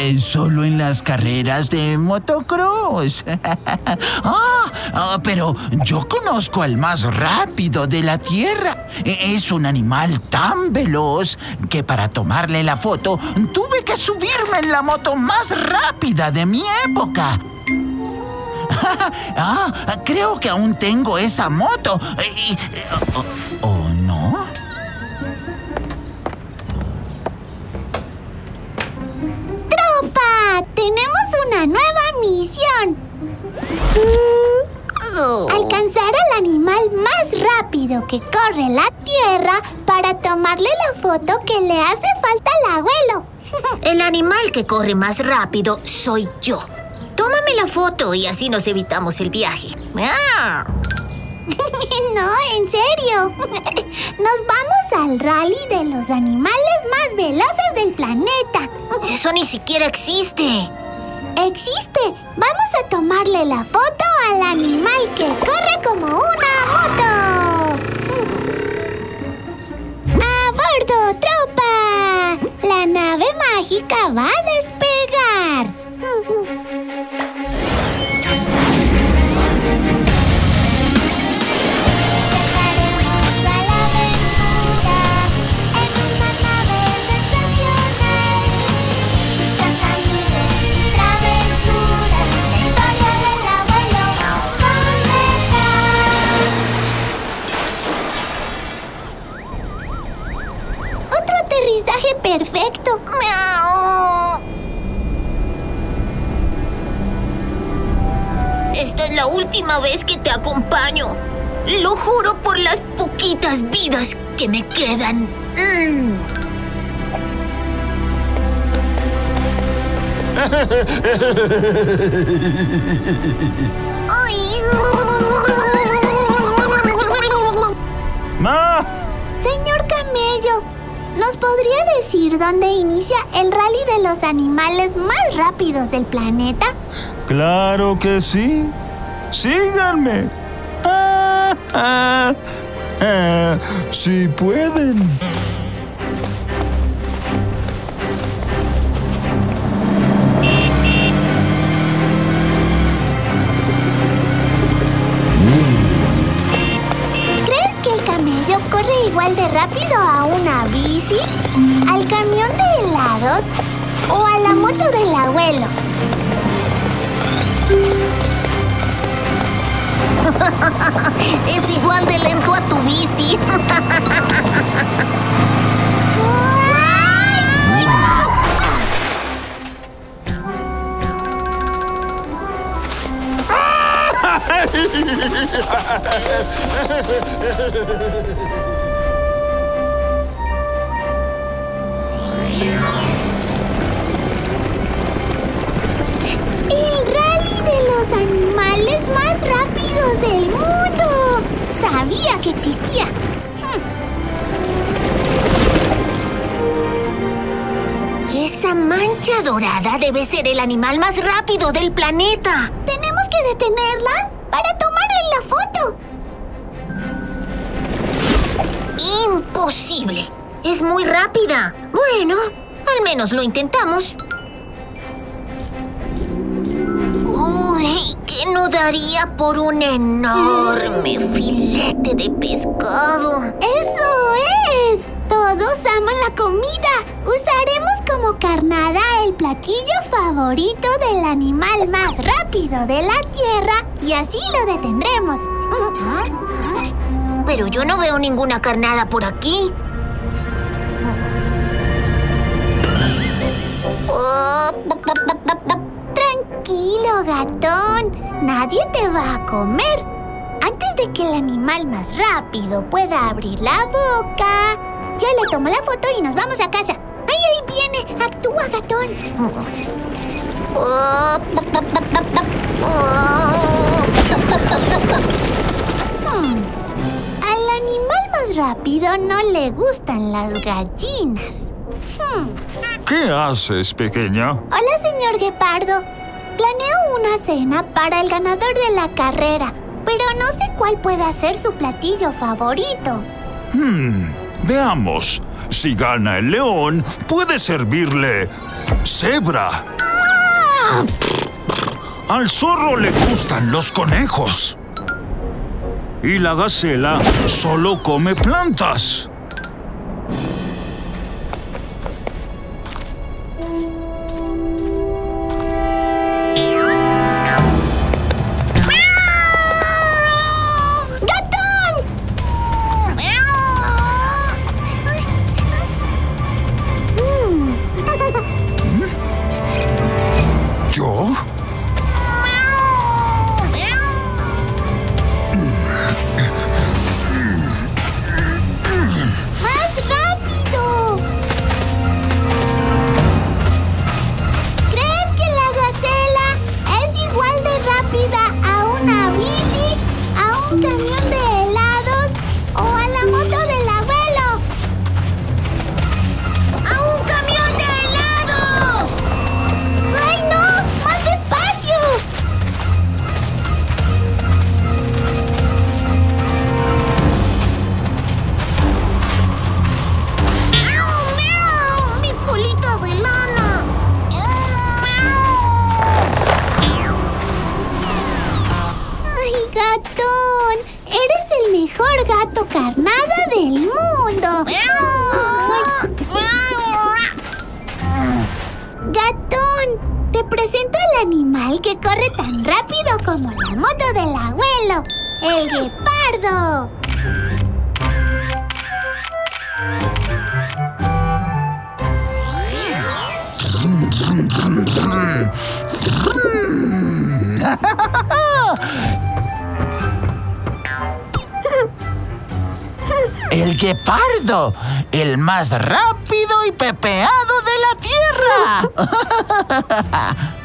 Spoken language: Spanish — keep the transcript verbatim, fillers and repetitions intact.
Eh, solo en las carreras de motocross. ah, ah, pero yo conozco al más rápido de la Tierra. Es un animal tan veloz que para tomarle la foto tuve que subirme en la moto más rápida de mi época. ah, creo que aún tengo esa moto. ¿O oh, no? ¡Tropa! ¡Tenemos una nueva misión! Oh. Alcanzar al animal más rápido que corre la Tierra para tomarle la foto que le hace falta al abuelo. El animal que corre más rápido soy yo. Tómame la foto y así nos evitamos el viaje. ¡Ah! No, en serio. Nos vamos al rally de los animales más veloces del planeta. Eso ni siquiera existe. Existe. Vamos a tomarle la foto al animal que corre como una moto. ¡A bordo, tropa! La nave mágica va a despegar. Perfecto. Esta es la última vez que te acompaño. Lo juro por las poquitas vidas que me quedan. Mm. ¡Ma! Señor Camello, ¿nos podría decir dónde inicia el rally de los animales más rápidos del planeta? ¡Claro que sí! ¡Síganme! ¡Ah, ah, ah! ¡Sí pueden! ¿Crees que el camello corre igual de rápido a una bici, al camión de helados o a la moto del abuelo? Es igual de lento a tu bici. ¡El rally de los animales más rápidos del mundo! Sabía que existía. Esa mancha dorada debe ser el animal más rápido del planeta. Tenemos que detenerla para tomarle la foto. ¡Imposible! Es muy rápida. Bueno, al menos lo intentamos. Uy, ¿qué no daría por un enorme filete de pescado? ¡Eso es! Todos aman la comida. Usaremos como carnada el platillo favorito del animal más rápido de la Tierra y así lo detendremos. Pero yo no veo ninguna carnada por aquí. Tranquilo, gatón. Nadie te va a comer. Antes de que el animal más rápido pueda abrir la boca, ya le tomo la foto y nos vamos a casa. ¡Ay, ahí viene! ¡Actúa, gatón! Hmm. Al animal más rápido no le gustan las gallinas. Hmm. ¿Qué haces, pequeña? Hola, señor Guepardo. Planeo una cena para el ganador de la carrera, pero no sé cuál pueda ser su platillo favorito. Hmm, Veamos. Si gana el león, puede servirle cebra. Al zorro le gustan los conejos. Y la gacela solo come plantas. ¿Yo? ¡Más rápido! ¿Crees que la gacela es igual de rápida a una bici, a un camión de helados o a la moto del abuelo? ¡A un camión de helados! ¡Ay, no! ¡Más despacio! ¡Miau, miau! ¡Mi colita de lana! ¡Ay, gatón! ¡Eres el mejor gato carnada del mundo! ¡Gatón! Te presento al animal que corre tan rápido como la moto del abuelo, el guepardo. El guepardo, el más rápido y pepeado de la tierra.